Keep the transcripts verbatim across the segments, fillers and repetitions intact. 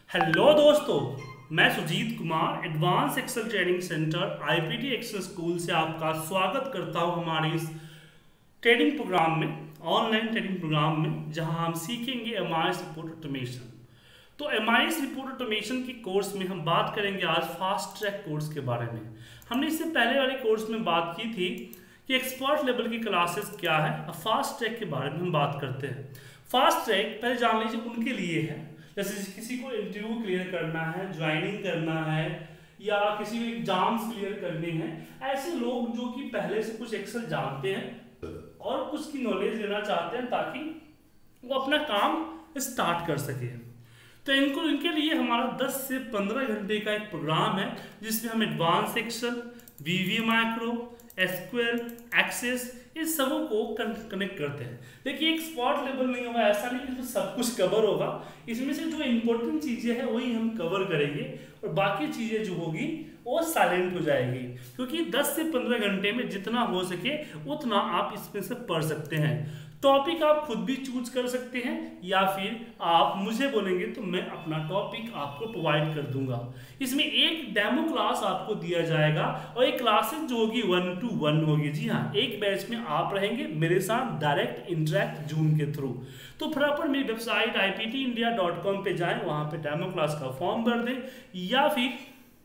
Hello दोस्तों, मैं Sujit Kumar advance excel training centre IPT excel school से आपका स्वागत करता हूं हमारे इस ट्रेनिंग प्रोग्राम में, ऑनलाइन ट्रेनिंग प्रोग्राम में, जहां हम सीखेंगे एमआईएस रिपोर्ट ऑटोमेशन। तो एमआईएस रिपोर्ट ऑटोमेशन के कोर्स में हम बात करेंगे आज फास्ट ट्रैक कोर्स के बारे में। हमने इससे पहले वाले कोर्स में बात की थी कि एक्सपर्ट लेवल की क्लासेस क्या है। अब फास्ट ट्रैक के बारे में हम बात करते हैं। फास्ट ट्रैक पहले जान लीजिए उनके लिए है जैसे किसी को इंटरव्यू क्लियर करना है, ज्वाइनिंग करना है या किसी को एग्जाम्स क्लियर करने हैं। ऐसे लोग जो कि पहले से कुछ एक्सेल जानते हैं और कुछ की नॉलेज लेना चाहते हैं ताकि वो अपना काम स्टार्ट कर सके। तो इनको इनके लिए हमारा दस से पंद्रह घंटे का एक प्रोग्राम है जिसमें हम advance excel, VB macro, SQL, access इस सबों को कनेक्ट करते हैं। देखिए एक स्पॉट लेवल नहीं होगा, ऐसा नहीं कि सब कुछ कवर होगा। इसमें से जो इंपॉर्टेंट चीजें हैं वही हम कवर करेंगे और बाकी चीजें जो होगी वो साइलेंट हो जाएगी, क्योंकि दस से पंद्रह घंटे में जितना हो सके उतना आप इसमें से पढ़ सकते हैं। टॉपिक आप खुद भी चूज कर सकते हैं या फिर आप मुझे बोलेंगे तो मैं अपना टॉपिक आपको प्रोवाइड कर दूंगा। इसमें एक डेमो क्लास आपको दिया जाएगा और ये क्लासेस जो होगी वन टू वन होगी। जी हाँ, एक बैच में आप रहेंगे मेरे साथ डायरेक्ट इंटरेक्ट जूम के थ्रू। तो फटाफट मेरी website I P T India dot com पे जाएं, वहां पे डेमो क्लास का फॉर्म भर दें या फिर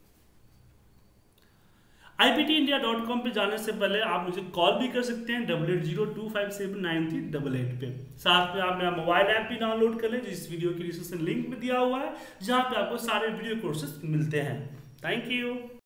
I P T India dot com पे जाने से पहले आप मुझे कॉल भी कर सकते हैं double eight zero two five seven nine three double eight पे। साथ में आप मेरा मोबाइल ऐप भी डाउनलोड कर लें जो इस वीडियो की डिस्क्रिप्शन लिंक में दिया हुआ है, जहां पे आपको सारे वीडियो कोर्सेज मिलते हैं। Thank you.